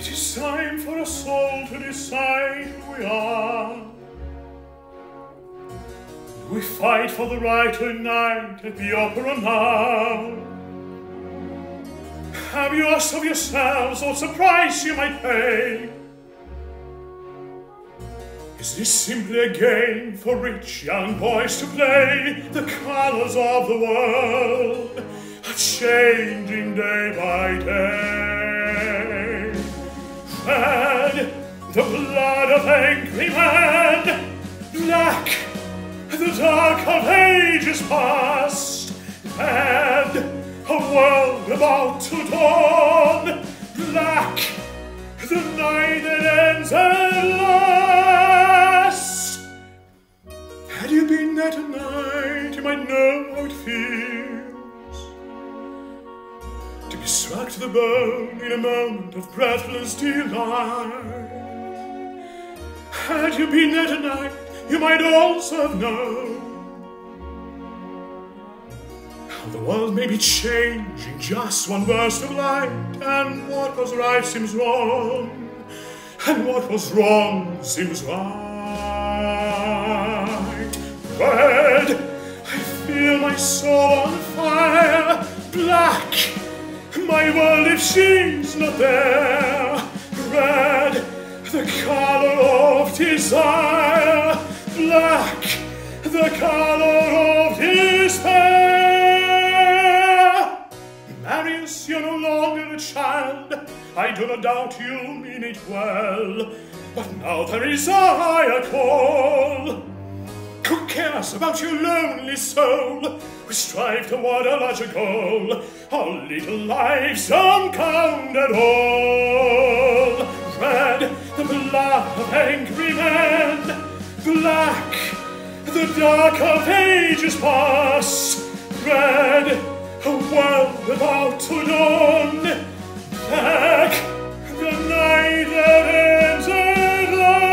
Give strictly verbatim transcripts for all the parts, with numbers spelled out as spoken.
It is time for us all to decide who we are. Do we fight for the right to unite at the opera now? Have you asked of yourselves what the price you might pay? Is this simply a game for rich young boys to play? The colors of the world are changing day by day. Red, the blood of angry men. Black, the dark of ages past. Red, a world about to dawn. Black, the night that ends at last. Had you been there tonight, you might know how it feels to be struck to the bone in a moment of breathless delight. Had you been there tonight, you might also have known how the world may be changing just one burst of light, and what was right seems wrong, and what was wrong seems right. Red, I feel my soul on fire. Black, my world if she's not there. Red, the color of desire. Black, the color of despair. Marius, you're no longer a child. I do not doubt you mean it well, but now there is a higher call. Who cares about your lonely soul? We strive toward a larger goal. Our little lives don't count at all. Red, the blood of angry men. Black, the dark of ages past. Red, a world about to dawn. Black, the night that ends at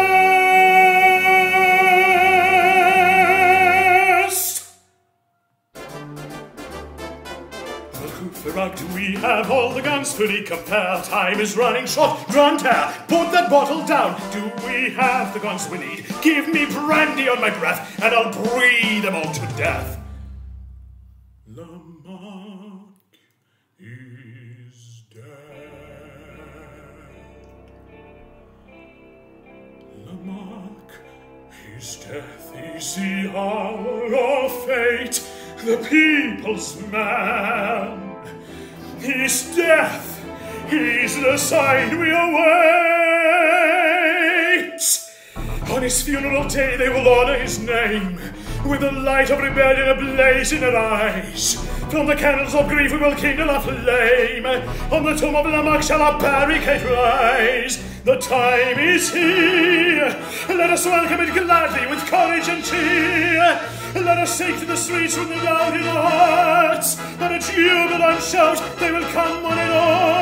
last. Well, Courfeyrac, do we have all the guns fully compare? Time is running short. Grantaire, put that bottle down. Do we have the guns we need? Give me brandy on my breath, and I'll breathe them all to death. Lamarck is dead. Lamarck, his death is the hour of fate, the people's man. His death is the sign we await. On his funeral day they will honor his name, with the light of rebellion ablaze in their eyes. From the candles of grief we will kindle a flame. On the tomb of Lamarck shall a barricade rise. The time is here. Let us welcome it gladly with courage and cheer. Let us take to the streets with the doubt in our hearts. Let a jubilant shout, they will come on and on.